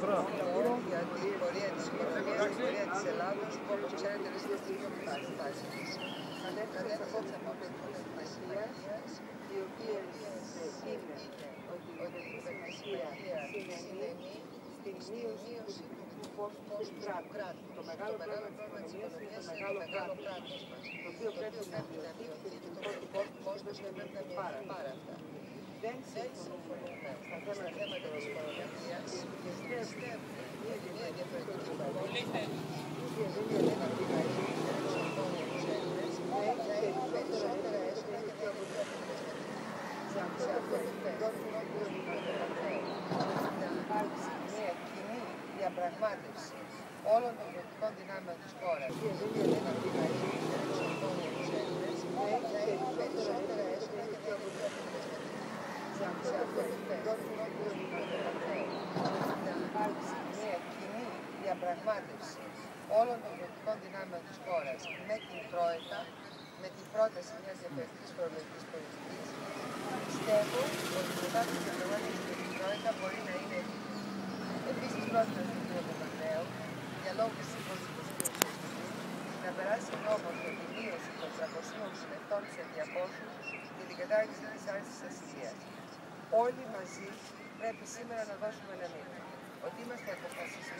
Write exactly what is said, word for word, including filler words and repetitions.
για την πορεία της οικονομίας, την πορεία της Ελλάδος, που όπως ξέρετε βρίσκεται στην πιο μεγάλη φάση της. Κατέθεσα απόψε από την Εκκλησία, η οποία είναι ότι η Εκκλησία συνενεί στην μείωση του κόστου του κράτους. Το μεγάλο πρόβλημα της οικονομίας είναι το μεγάλο κράτος μας, το οποίο πρέπει να μειωθεί και το κόστος πρέπει να μειωθεί πάρα αυτά. Δεν συμφωνούμε στα θέματα της οικονομίας, πιστεύουμε ότι μια διαφορετική οικονομία, η οποία δεν είναι επιβαρύνει τους Έλληνες, θα έχει περισσότερα έσοδα και πιο αποτελεσματικά. Σε αυτό το επίπεδο, να υπάρξει μια κοινή διαπραγμάτευση όλων των πολιτικών δυνάμεων της χώρας, η οποία δεν είναι επιβαρύνει τους Έλληνες, θα έχει περισσότερα έσοδα και πιο αποτελεσματικά. Σε αυτό το επίπεδο, να υπάρξει μια κοινή διαπραγμάτευση όλων των πολιτικών δυνάμεων της χώρας με την Τρόικα, με την πρόταση μιας διαφορετικής φορολογικής πολιτικής. Πιστεύω ότι μετά την διαπραγμάτευση με την Τρόικα μπορεί να είναι εφικτή. Επίσης, πρότεινα στον κ. Παπανδρέου, για λόγους της Κωνσταντινού να περάσει νόμος για τη μείωση των τριακοσίων λεπτών σε διακόσιους και την κατάργηση της άρσης ασυλίας. Όλοι μαζί πρέπει σήμερα να δώσουμε ένα μήνυμα ότι είμαστε αποφασισμένοι